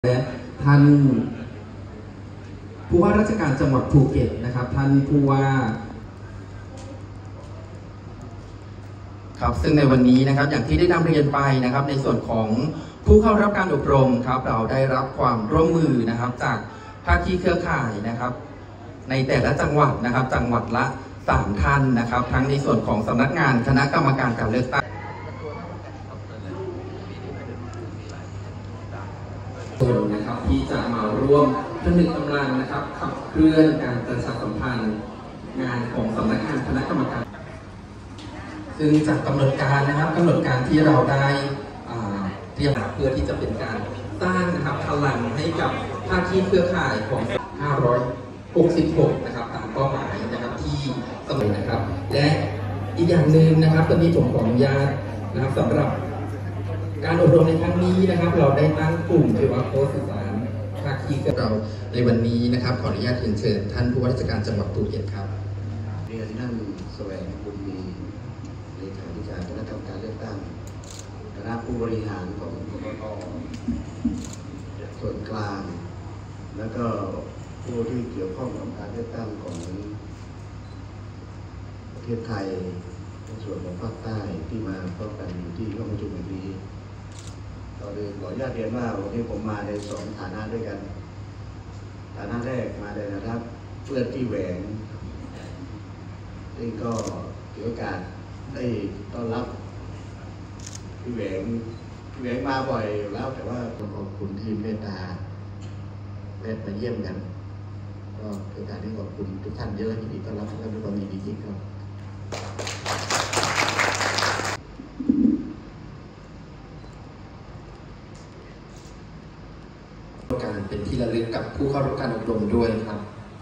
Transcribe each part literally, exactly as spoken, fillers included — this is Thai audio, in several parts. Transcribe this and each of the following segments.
และท่านผู้ว่าราชการจังหวัดภูเก็ตนะครับท่านผู้ว่าครับซึ่งในวันนี้นะครับอย่างที่ได้นำเรียนไปนะครับในส่วนของผู้เข้ารับการอบรมครับเราได้รับความร่วมมือนะครับจากภาคีเครือข่ายนะครับในแต่ละจังหวัดนะครับจังหวัดละสามท่านนะครับทั้งในส่วนของสำนักงานคณะกรรมการการเลือกตั้งนะครับที่จะมาร่วมผนึกกำลังนะครับขับเคลื่อนการประชาสัมพันธ์งานของสำนักงานคณะกรรมการซึ่งจากกำหนดการนะครับกำหนดการที่เราได้เตรียมเพื่อที่จะเป็นการสร้างนะครับพลังให้กับภาคีเครือข่ายของห้าร้อยหกสิบหกนะครับตามเป้าหมายนะครับที่เสนอนะครับและอีกอย่างหนึ่งนะครับตอนนี้ผมขออนุญาตนะครับสำหรับการอบรมในครั้งนี้นะครับเราได้ตั้งกลุ่มที่ว่าโค้ชสื่อสารภาคีกับเราในวันนี้นะครับขออนุญาตเรียนเชิญท่านผู้ว่าราชการจังหวัดภูเก็ตครับเรียนท่านแสวงบุญมีเลขาธิการคณะกรรมการเลือกตั้งคณะผู้บริหารของกกต.ส่วนกลางแล้วก็ผู้ที่เกี่ยวข้องกับการเลือกตั้งของประเทศไทยในส่วนของภาคใต้ที่มาพบกันอยู่ที่ห้องประชุมแห่งนี้ต่อเลยขออนุญาตเรียนว่าวันนี้ผมมาในสองฐานะด้วยกันฐานะแรกมาในฐานะเพื่อนที่แหวงซึ่งก็ถือโอกาสได้ต้อนรับพี่แหวงพี่แหวงมาบ่อยแล้วแต่ว่าต้องขอบคุณที่เมตตาแวะมาเยี่ยมกันก็เป็นการที่ขอบคุณทุกท่านเยอะยินดีต้อนรับทุกท่านด้วยความยินดีจริงครับการเป็นที่ระลึกกับผู้เข้ารับการอบรมด้วยครับ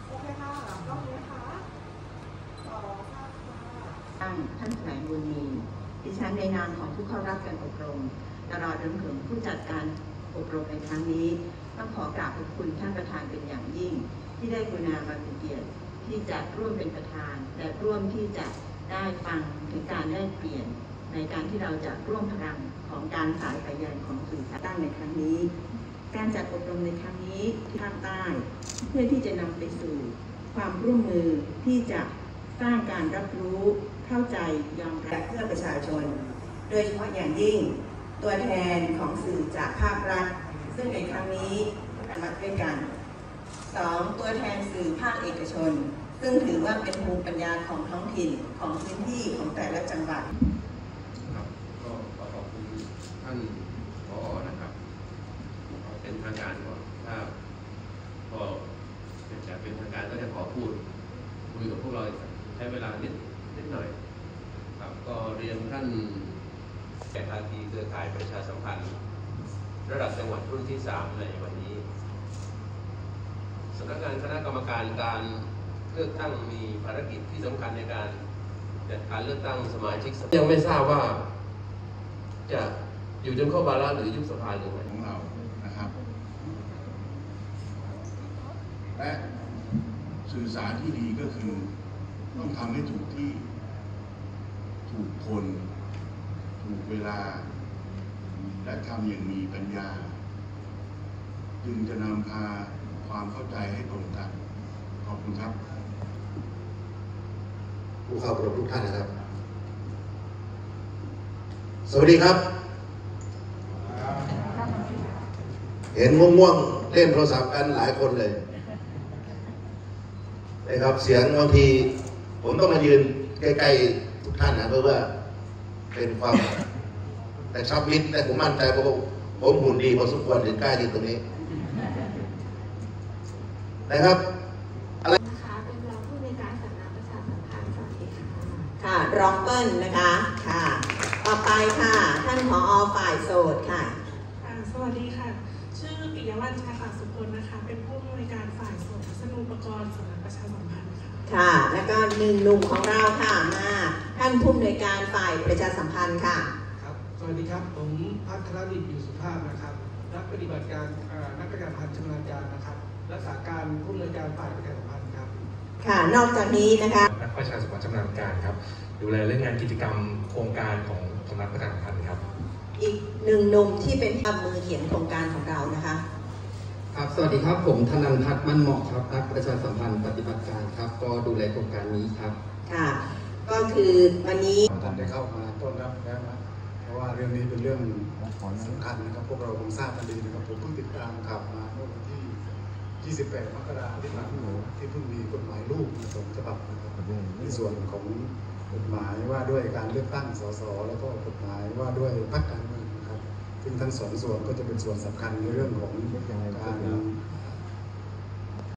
ท่านแสวงบุญมีดิฉันในนามของผู้เข้ารับการอบรมตลอดจนถึงผู้จัดการอบรมในครั้งนี้ต้องขอกราบขอบคุณท่านประธานเป็นอย่างยิ่งที่ได้กรุณามาเป็นเกียรติที่จะร่วมเป็นประธานและร่วมที่จะได้ฟังถึงการแลกเปลี่ยนในการที่เราจะร่วมพลังของการสายไปยังของสื่อสารตั้งในครั้งนี้การจัดอบรมในครั้งนี้ที่ภาคใต้เพื่อที่จะนำไปสู่ความร่วมมือที่จะสร้างการรับรู้เข้าใจยอมรับเพื่อประชาชนโดยเฉพาะอย่างยิ่งตัวแทนของสื่อจากภาครัฐซึ่งในครั้งนี้มาด้วยกันสองตัวแทนสื่อภาคเอกชนซึ่งถือว่าเป็นภูมิปัญญาของท้องถิ่นของพื้นที่ของแต่ละจังหวัดครับก็ขอขอบคุณท่านผอ.นะครับเป็นทางการก่อนถ้าพอจะเป็นทางการก็จะขอพูดคุยกับพวกเราใช้เวลานิดนิดหน่อยครับก็เรียนท่านแก่ภาคีเครือข่ายประชาสัมพันธ์ระดับจังหวัดรุ่นที่สามในวันนี้สำนักงานคณะกรรมการการเลือกตั้งมีภารกิจที่สำคัญในการจัดการเลือกตั้งสมาชิกยังไม่ทราบว่าจะอยู่จนครบวาระหรือยุบสภาหรือไม่ของเรานะครับและสื่อสารที่ดีก็คือต้องทำให้ถูกที่ถูกคนถูกเวลาและทำอย่างมีปัญญาจึงจะนำพาความเข้าใจให้ตรงกันขอบคุณครับผู้เข้าอบรมทุกท่านนะครับสวัสดีครับเห็นง่วงๆเล่นโทรศัพท์กันหลายคนเลยนะครับเสียงบางทีผมต้องมายืนใกล้ๆทุกท่านนะเพื่อว่าเป็นความแต่ชอบมิดแต่ผมมั่นใจเพราะผมหุ่นดีพอสมควรถึงกล้ายืนตรงนี้นะครับอะไรนะคะเป็นรองผู้ในการสำนักประชาสัมพันธ์สวัสดีค่ะค่ะรองเปิ้ลนะคะค่ะต่อไปค่ะท่านผอ.ฝ่ายโสดค่ะสวัสดีค่ะชื่อปิยวัฒน์ชาตสุพลนะคะเป็นผู้อำนวยการฝ่ายโสดทัศนูปกรณ์สำนักประชาสัมพันธ์ค่ะค่ะแล้วก็หนึ่งหนุ่มของเราค่ะมาท่านผู้อำนวยการฝ่ายประชาสัมพันธ์ค่ะครับสวัสดีครับผมพัฒนดิษฐ์อยู่สุภาพนะครับนักปฏิบัติการนักประชาสัมพันธ์ชำนาญการนะครับรักษาการผู้อำนวยการฝ่ายประชาสัมพันธ์ครับค่ะนอกจากนี้นะคะนักประชาสัมพันธ์ชำนาญการครับดูแลเรื่องงานกิจกรรมโครงการของสำนักประชาสัมพันธ์ครับอีกหนึ่งหนุ่มที่เป็นมือเขียนโครงการของเรานะคะสวัสดีครับผมธนันท์พัฒน์มั่นเหมาะครับนักประชาสัมพันธ์ปฏิบัติการครับก็ดูแลโครงการนี้ครับค่ะก็คือวันนี้ท่านได้เข้ามาต้อนรับแล้วนะเพราะว่าเรื่องนี้เป็นเรื่องสำคัญนะครับพวกเราคงทราบกันดีนะครับผมเพิ่งติดตามข่าวมาเมื่อวันที่ยี่สิบแปดมกราคมที่ผ่านมาที่เพิ่งมีกฎหมายลูกมาสองฉบับนะครับในส่วนของกฎหมายว่าด้วยการเลือกตั้งสสแล้วก็กฎหมายว่าด้วยพรรคการเมืองนะครับซึ่งทั้งสองส่วนก็จะเป็นส่วนสำคัญในเรื่องของการ